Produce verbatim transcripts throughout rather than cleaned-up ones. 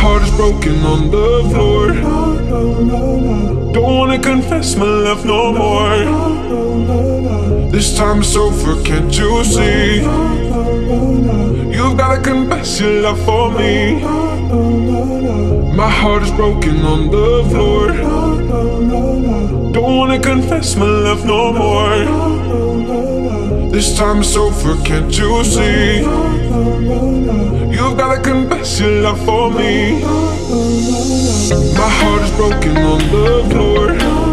heart is broken on the floor. Don't wanna confess my love no more. This time it's over, can't you see? You've gotta confess your love for me. My heart is broken on the floor. Don't wanna confess my love no more. This time it's over, can't you see? You've gotta confess your love for me. My heart is broken on the floor.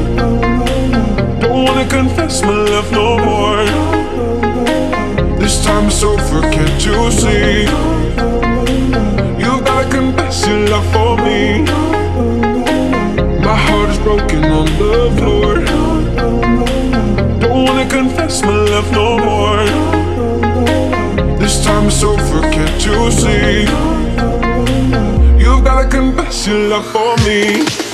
Don't wanna confess my love no more. This time it's over, can't you see? You've gotta confess your love for me. My heart is broken on the floor. Don't wanna confess my love no more. This time it's over, can't you see? You've gotta confess your love for me.